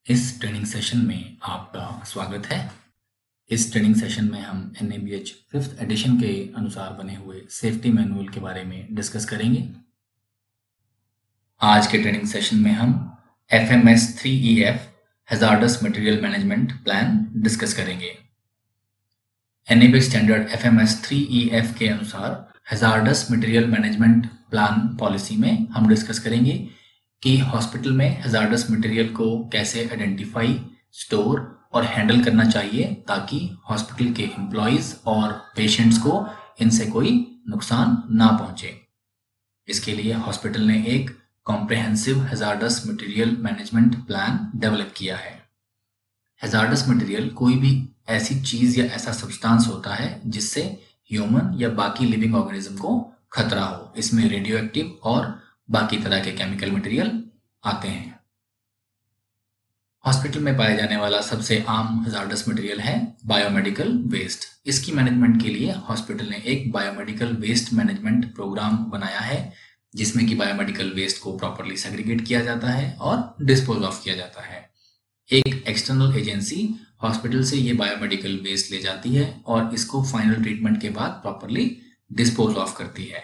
इस training session में आपका स्वागत है। इस ट्रेनिंग सेशन में हम NABH 5th एडिशन के अनुसार बने हुए सेफ्टी मैनुअल के बारे में डिस्कस करेंगे। आज के ट्रेनिंग सेशन में हम FMS 3EF hazardous material management plan discuss करेंगे। NABH स्टैंडर्ड FMS 3EF के अनुसार hazardous material management plan policy में हम डिस्कस करेंगे कि हॉस्पिटल में हैजार्डस मटेरियल को कैसे आइडेंटिफाई, स्टोर और हैंडल करना चाहिए ताकि हॉस्पिटल के एम्प्लॉयज और पेशेंट्स को इनसे कोई नुकसान ना पहुंचे। इसके लिए हॉस्पिटल ने एक comprehensive hazardous material management plan develop किया है। हैजार्डस मटेरियल कोई भी ऐसी चीज या ऐसा सब्सटेंस होता है जिससे ह्यूमन या बाकी लिविंग ऑर्गेनिज्म को खतरा हो। इसमें रेडियो एक्टिव और बाकी तरह के केमिकल मटेरियल आते हैं। हॉस्पिटल में पाया जाने वाला सबसे आम हैजार्डस मटेरियल है बायोमेडिकल वेस्ट। इसकी मैनेजमेंट के लिए हॉस्पिटल ने एक बायोमेडिकल वेस्ट मैनेजमेंट प्रोग्राम बनाया है जिसमें कि बायोमेडिकल वेस्ट को प्रॉपरली सेग्रीगेट किया जाता है और डिस्पोज ऑफ किया जाता है। एक एक्सटर्नल एजेंसी हॉस्पिटल से ये बायोमेडिकल वेस्ट ले जाती है और इसको फाइनल ट्रीटमेंट के बाद प्रॉपरली डिस्पोज ऑफ करती है।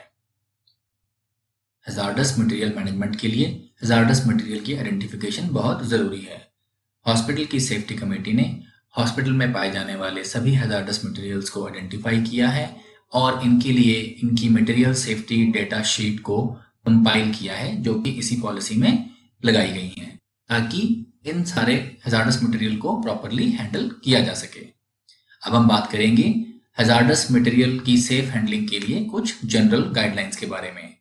हैजार्डस मटेरियल मैनेजमेंट के लिए हैजार्डस मटेरियल की आइडेंटिफिकेशन बहुत ज़रूरी है। हॉस्पिटल की सेफ्टी कमेटी ने हॉस्पिटल में पाए जाने वाले सभी हैजार्डस मटेरियल्स को आइडेंटिफाई किया है और इनके लिए इनकी मटेरियल सेफ्टी डेटा शीट को कंपाइल किया है जो कि इसी पॉलिसी में लगाई गई हैं ताकि इन सारे हैजार्डस मटेरियल को प्रॉपरली हैंडल किया जा सके। अब हम बात करेंगे हैजार्डस मटेरियल की सेफ हैंडलिंग के लिए कुछ जनरल गाइडलाइंस के बारे में।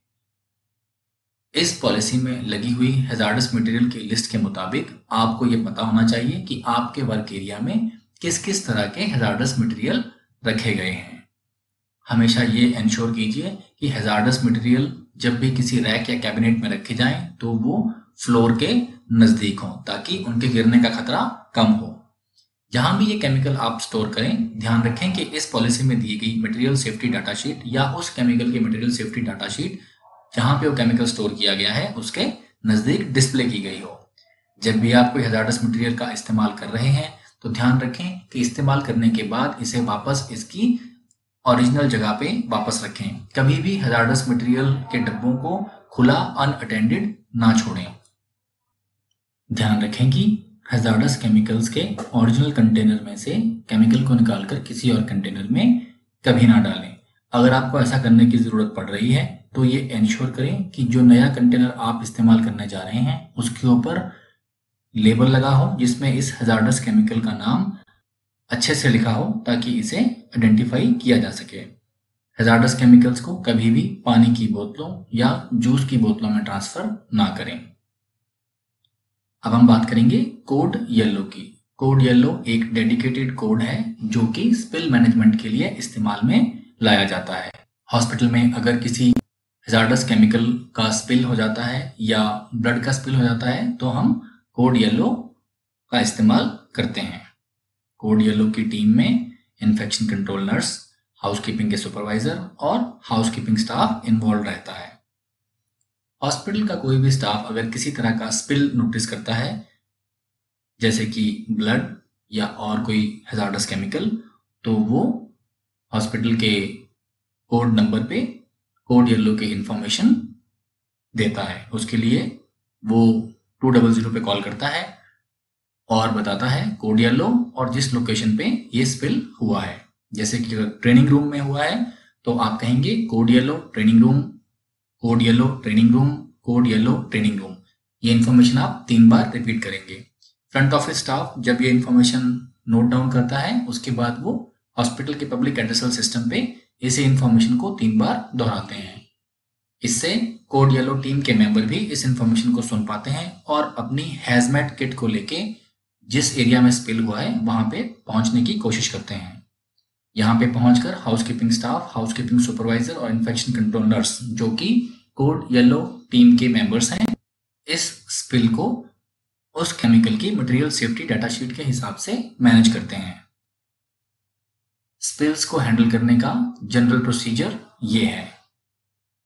इस पॉलिसी में लगी हुई हैजार्डस मटेरियल की लिस्ट के मुताबिक आपको ये पता होना चाहिए कि आपके वर्क एरिया में किस किस तरह के हैजार्डस मटेरियल रखे गए हैं। हमेशा ये इंश्योर कीजिए कि हैजार्डस मटेरियल जब भी किसी रैक या कैबिनेट में रखे जाएं तो वो फ्लोर के नज़दीक हों ताकि उनके गिरने का खतरा कम हो। जहां भी ये केमिकल आप स्टोर करें, ध्यान रखें कि इस पॉलिसी में दी गई मटेरियल सेफ्टी डाटा शीट या उस केमिकल की मटेरियल सेफ्टी डाटा शीट जहां पे वो केमिकल स्टोर किया गया है उसके नजदीक डिस्प्ले की गई हो। जब भी आप कोई हैजार्डस मटेरियल का इस्तेमाल कर रहे हैं तो ध्यान रखें कि इस्तेमाल करने के बाद इसे वापस इसकी ओरिजिनल जगह पे वापस रखें। कभी भी हैजार्डस मटेरियल के डब्बों को खुला अनअटेंडेड ना छोड़ें। ध्यान रखें कि हैजार्डस केमिकल्स के ओरिजिनल कंटेनर में से केमिकल को निकालकर किसी और कंटेनर में कभी ना डालें। अगर आपको ऐसा करने की जरूरत पड़ रही है तो ये इंश्योर करें कि जो नया कंटेनर आप इस्तेमाल करने जा रहे हैं उसके ऊपर लेबल लगा हो जिसमें इस हैजार्डस केमिकल का नाम अच्छे से लिखा हो ताकि इसे आइडेंटिफाई किया जा सके। हैजार्डस केमिकल्स को कभी भी पानी की बोतलों या जूस की बोतलों में ट्रांसफर ना करें। अब हम बात करेंगे कोड येलो की। कोड येलो एक डेडिकेटेड कोड है जो कि स्पिल मैनेजमेंट के लिए इस्तेमाल में लाया जाता है। हॉस्पिटल में अगर किसी हैजार्डस केमिकल का स्पिल हो जाता है या ब्लड का स्पिल हो जाता है तो हम कोड येलो का इस्तेमाल करते हैं। कोड येलो की टीम में इन्फेक्शन कंट्रोल नर्स, हाउसकीपिंग के सुपरवाइजर और हाउसकीपिंग स्टाफ इन्वॉल्व रहता है। हॉस्पिटल का कोई भी स्टाफ अगर किसी तरह का स्पिल नोटिस करता है जैसे कि ब्लड या और कोई हैजार्डस केमिकल तो वो हॉस्पिटल के कोड नंबर पे कोड येलो की इंफॉर्मेशन देता है। उसके लिए वो 200 पे कॉल करता है और बताता है कोड येलो और जिस लोकेशन पे ये स्पिल हुआ है। जैसे कि अगर ट्रेनिंग रूम में हुआ है तो आप कहेंगे code yellow training room, code yellow training room, code yellow training room. ये इन्फॉर्मेशन आप 3 बार रिपीट करेंगे। फ्रंट ऑफिस स्टाफ जब ये इन्फॉर्मेशन नोट डाउन करता है उसके बाद वो हॉस्पिटल के पब्लिक एड्रेसल सिस्टम पे इसी इंफॉर्मेशन को 3 बार दोहराते हैं। इससे कोड येलो टीम के मेंबर भी इस इंफॉर्मेशन को सुन पाते हैं और अपनी हैजमेट किट को लेके जिस एरिया में स्पिल हुआ है वहां पे पहुंचने की कोशिश करते हैं। यहाँ पे पहुंचकर हाउसकीपिंग स्टाफ, हाउसकीपिंग सुपरवाइजर और इन्फेक्शन कंट्रोल नर्स जो कि कोड येलो टीम के मेंबर्स हैं इस स्पिल को उस केमिकल की मटेरियल सेफ्टी डाटा शीट के हिसाब से मैनेज करते हैं। स्पिल्स को हैंडल करने का जनरल प्रोसीजर ये है।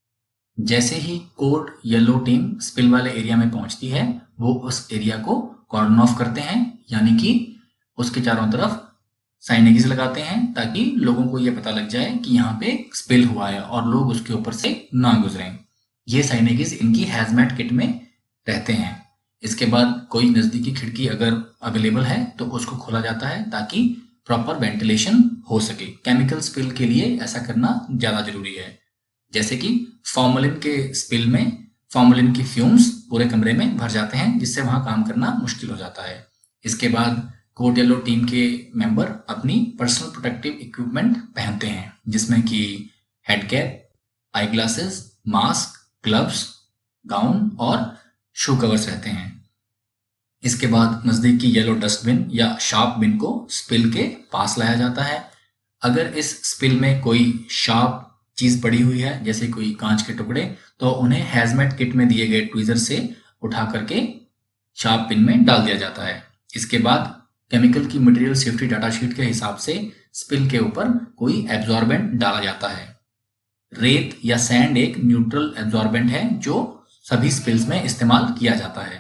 जैसे ही कोड येलो टीम स्पिल वाले एरिया में पहुंचती है वो उस एरिया को कॉर्डन ऑफ करते हैं, यानी कि उसके चारों तरफ साइनेजेस लगाते हैं ताकि लोगों को ये पता लग जाए कि यहाँ पे स्पिल हुआ है और लोग उसके ऊपर से ना गुजरें। ये साइनेजेस इनकी हैजमेट किट में रहते हैं। इसके बाद कोई नज़दीकी खिड़की अगर अवेलेबल है तो उसको खोला जाता है ताकि प्रॉपर वेंटिलेशन हो सके। केमिकल स्पिल के लिए ऐसा करना ज़्यादा जरूरी है। जैसे कि फॉर्मलिन के स्पिल में फॉर्मलिन की फ्यूम्स पूरे कमरे में भर जाते हैं, जिससे वहां काम करना मुश्किल हो जाता है। इसके बाद कोड येलो टीम के मेंबर अपनी पर्सनल प्रोटेक्टिव इक्विपमेंट पहनते हैं, जिसमें कि head cap, eye glasses, mask, gloves, gown और शू कवर्स रहते हैं। इसके बाद नज़दीकी येलो डस्टबिन या शार्प बिन को स्पिल के पास लाया जाता है। अगर इस स्पिल में कोई शार्प चीज़ पड़ी हुई है, जैसे कोई कांच के टुकड़े, तो उन्हें हैजमेट किट में दिए गए ट्वीजर से उठा करके शार्प बिन में डाल दिया जाता है। इसके बाद केमिकल की मटेरियल सेफ्टी डाटा शीट के हिसाब से स्पिल के ऊपर कोई एब्जॉर्बेंट डाला जाता है। रेत या सैंड एक न्यूट्रल एब्जॉर्बेंट है जो सभी स्पिल्स में इस्तेमाल किया जाता है।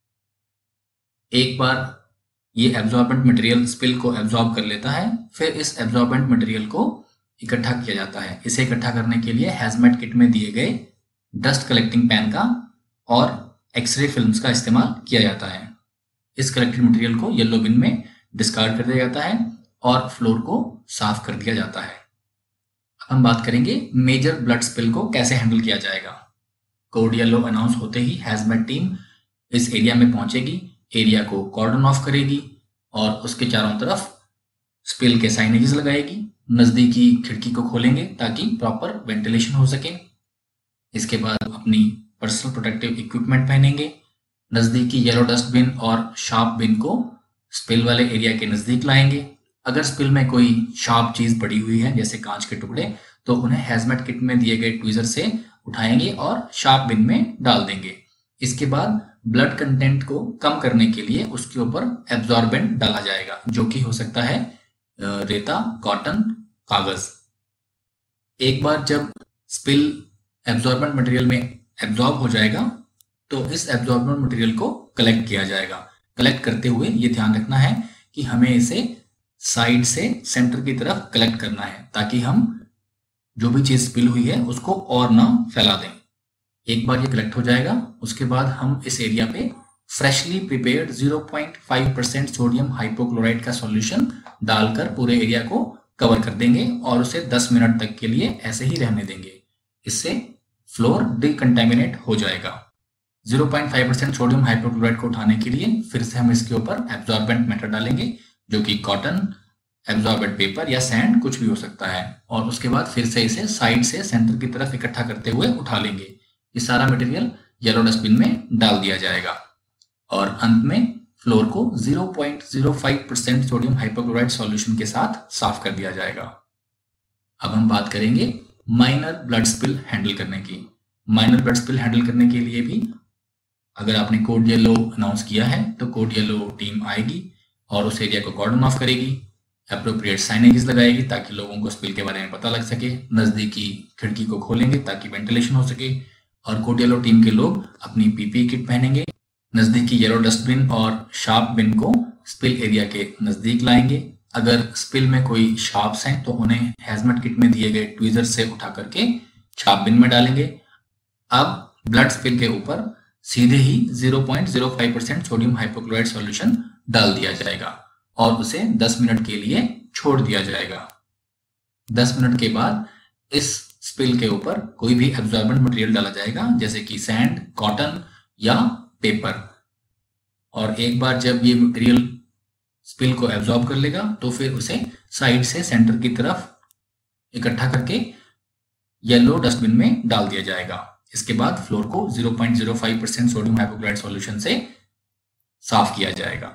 एक बार ये एब्जॉर्बेंट मटेरियल स्पिल को एब्जॉर्ब कर लेता है, फिर इस एब्जॉर्बेंट मटेरियल को इकट्ठा किया जाता है। इसे इकट्ठा करने के लिए हैजमेट किट में दिए गए डस्ट कलेक्टिंग पैन का और एक्सरे फिल्म्स का इस्तेमाल किया जाता है। इस कलेक्टेड मटेरियल को येलो बिन में डिस्कार्ड कर दिया जाता है और फ्लोर को साफ कर दिया जाता है। अब हम बात करेंगे मेजर ब्लड स्पिल को कैसे हैंडल किया जाएगा। कोड येलो अनाउंस होते ही हैजमेट टीम इस एरिया में पहुंचेगी, एरिया को कॉर्डन ऑफ करेगी और उसके चारों तरफ स्पिल के साइनेजेस लगाएगी। नज़दीकी खिड़की को खोलेंगे ताकि प्रॉपर वेंटिलेशन हो सके। इसके बाद अपनी पर्सनल प्रोटेक्टिव इक्विपमेंट पहनेंगे। नज़दीकी येलो डस्टबिन और शार्प बिन को स्पिल वाले एरिया के नज़दीक लाएंगे। अगर स्पिल में कोई शार्प चीज़ पड़ी हुई है, जैसे कांच के टुकड़े, तो उन्हें हैजमेट किट में दिए गए ट्वीजर से उठाएंगे और शार्प बिन में डाल देंगे। इसके बाद ब्लड कंटेंट को कम करने के लिए उसके ऊपर एब्जॉर्बेंट डाला जाएगा, जो कि हो सकता है रेता, कॉटन, कागज। एक बार जब स्पिल एब्जॉर्बेंट मटेरियल में एब्जॉर्ब हो जाएगा तो इस एब्जॉर्बेंट मटेरियल को कलेक्ट किया जाएगा। कलेक्ट करते हुए ये ध्यान रखना है कि हमें इसे साइड से सेंटर की तरफ कलेक्ट करना है, ताकि हम जो भी चीज स्पिल हुई है उसको और ना फैला दें। एक बार ये कलेक्ट हो जाएगा, उसके बाद हम इस एरिया पे फ्रेशली प्रिपेयर्ड 0.5% सोडियम हाइपोक्लोराइड का सॉल्यूशन डालकर पूरे एरिया को कवर कर देंगे और उसे 10 मिनट तक के लिए ऐसे ही रहने देंगे। इससे फ्लोर डिकंटामिनेट हो जाएगा। 0.5% सोडियम हाइपोक्लोराइड को उठाने के लिए फिर से हम इसके ऊपर एब्जॉर्बेंट मैटर डालेंगे, जो कि कॉटन, एब्जॉर्बेंट पेपर या सैंड कुछ भी हो सकता है, और उसके बाद फिर से इसे साइड से सेंटर की तरफ इकट्ठा करते हुए उठा लेंगे। ये सारा मटेरियल येलो डस्टबिन में डाल दिया जाएगा और अंत में फ्लोर को 0.05% सोडियम हाइपोक्लोराइड सॉल्यूशन के साथ साफ कर दिया जाएगा। अब हम बात करेंगे माइनर ब्लड स्पिल हैंडल करने की। माइनर ब्लड स्पिल हैंडल करने के लिए भी अगर आपने कोड येलो अनाउंस किया है तो कोड येलो टीम आएगी और उस एरिया को कॉर्डन ऑफ करेगी, अप्रोप्रिएट साइनेजेस लगाएगी ताकि लोगों को स्पिल के बारे में पता लग सके, नज़दीकी खिड़की को खोलेंगे ताकि वेंटिलेशन हो सके, और कोड येलो टीम के लोग अपनी पीपीई किट पहनेंगे। नज़दीकी येलो डस्टबिन और शार्प बिन को स्पिल एरिया के नज़दीक लाएंगे। अगर स्पिल में कोई शार्प्स हैं तो उन्हें हैजमेट किट में दिए गए ट्वीजर से उठा करके शार्प बिन में डालेंगे। अब ब्लड स्पिल के ऊपर सीधे ही 0.05% सोडियम हाइपोक्लोराइड सॉल्यूशन डाल दिया जाएगा और उसे 10 मिनट के लिए छोड़ दिया जाएगा। 10 मिनट के बाद इस स्पिल के ऊपर कोई भी एब्जॉर्बेंट मटेरियल डाला जाएगा, जैसे कि सैंड, कॉटन या पेपर, और एक बार जब ये मटेरियल स्पिल को एब्जॉर्ब कर लेगा तो फिर उसे साइड से सेंटर की तरफ इकट्ठा करके येलो डस्टबिन में डाल दिया जाएगा। इसके बाद फ्लोर को 0.05% सोडियम हाइपोक्लोराइड सॉल्यूशन से साफ किया जाएगा।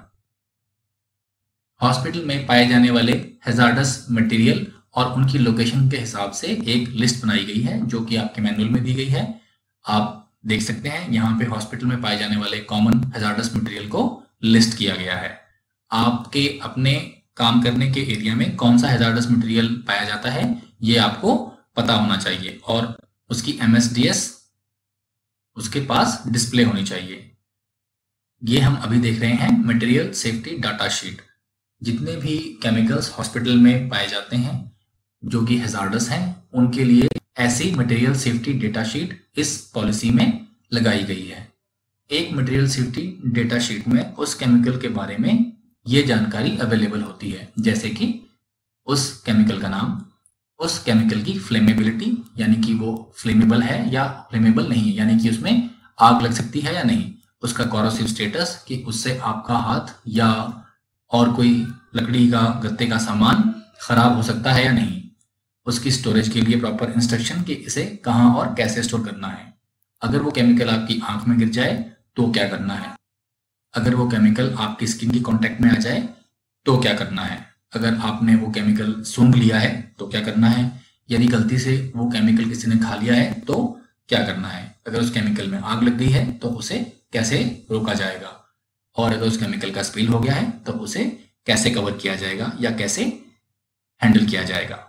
हॉस्पिटल में पाए जाने वाले हैजार्डस मटेरियल और उनकी लोकेशन के हिसाब से एक लिस्ट बनाई गई है, जो कि आपके मैनुअल में दी गई है। आप देख सकते हैं यहाँ पे हॉस्पिटल में पाए जाने वाले कॉमन हैजार्डस मटेरियल को लिस्ट किया गया है। आपके अपने काम करने के एरिया में कौन सा हैजार्डस मटेरियल पाया जाता है ये आपको पता होना चाहिए और उसकी MSDS उसके पास डिस्प्ले होनी चाहिए। ये हम अभी देख रहे हैं मटेरियल सेफ्टी डाटा शीट। जितने भी केमिकल्स हॉस्पिटल में पाए जाते हैं जो कि हैजार्डस हैं, उनके लिए ऐसी मटेरियल सेफ्टी डेटा शीट इस पॉलिसी में लगाई गई है। एक मटेरियल सेफ्टी डेटा शीट में उस केमिकल के बारे में ये जानकारी अवेलेबल होती है, जैसे कि उस केमिकल का नाम, उस केमिकल की फ्लेमेबिलिटी यानी कि वो फ्लेमेबल है या फ्लेमेबल नहीं है, यानी कि उसमें आग लग सकती है या नहीं, उसका कॉरोसिव स्टेटस कि उससे आपका हाथ या और कोई लकड़ी का गत्ते का सामान खराब हो सकता है या नहीं, उसकी स्टोरेज के लिए प्रॉपर इंस्ट्रक्शन कि इसे कहाँ और कैसे स्टोर करना है, अगर वो केमिकल आपकी आंख में गिर जाए तो क्या करना है, अगर वो केमिकल आपकी स्किन की कांटेक्ट में आ जाए तो क्या करना है, अगर आपने वो केमिकल सूंघ लिया है तो क्या करना है, यदि गलती से वो केमिकल किसी ने खा लिया है तो क्या करना है, अगर उस केमिकल में आग लग गई है तो उसे कैसे रोका जाएगा, और अगर उस केमिकल का स्पिल हो गया है तो उसे कैसे कवर किया जाएगा या कैसे हैंडल किया जाएगा।